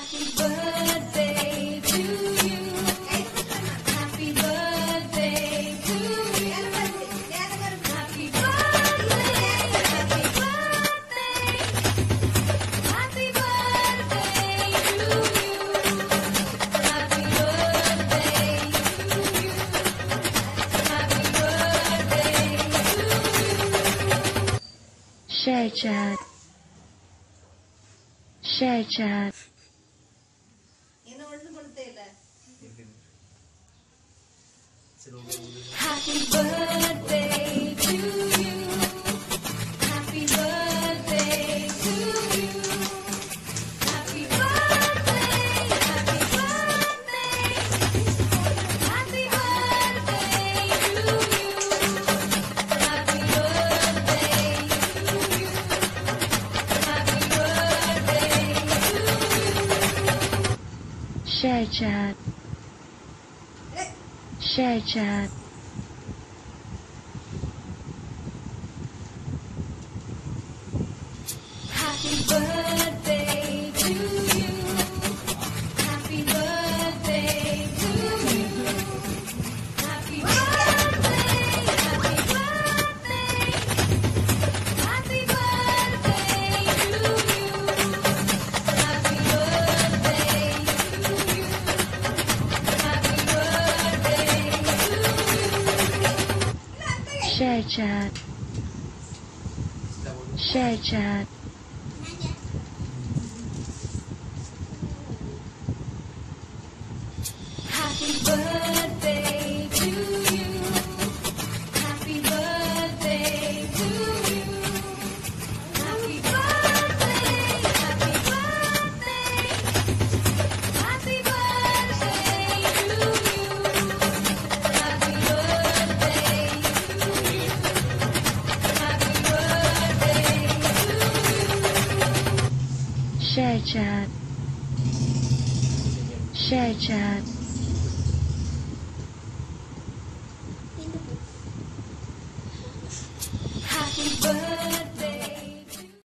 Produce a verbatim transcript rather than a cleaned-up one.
Happy birthday to you. Happy birthday to you. Happy birthday, happy birthday. Happy birthday to you. Happy birthday to you. Happy birthday to you. Share chat. Share chat. Happy birthday to you. Happy birthday to you. Happy birthday, happy birthday. Happy birthday to you. Happy birthday to you. Happy birthday to you. Share chat. Share chat. Happy birthday to you. Happy birthday to you. Happy birthday, happy birthday. Happy birthday to you. Happy birthday to you. Happy birthday to you. Share chat. Share chat. Happy birthday to you. Happy birthday to you. Happy birthday, happy birthday. Happy birthday to you. Happy birthday to you. Happy birthday to you. Share chat. Share chat.